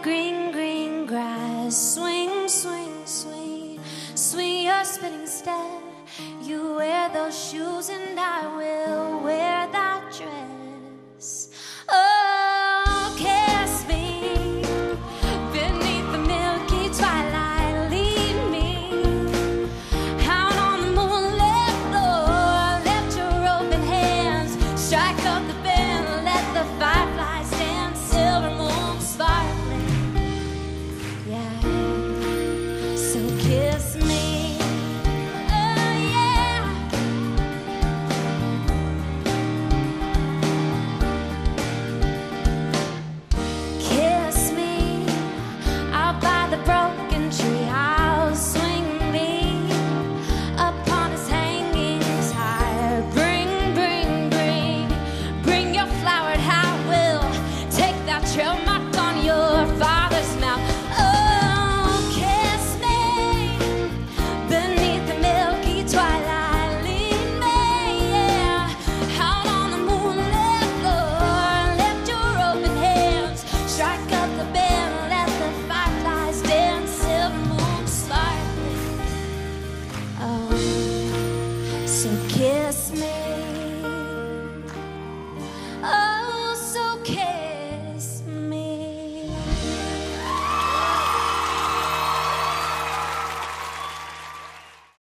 green, green grass. Swing, swing, swing, swing your spinning step. You wear those shoes and I will wear that dress. Oh, kiss me beneath the milky twilight. Lead me out on the moonlit floor. Lift your open hands, strike up the band, let the fireflies dance. Silver moon sparkling, yeah. So kiss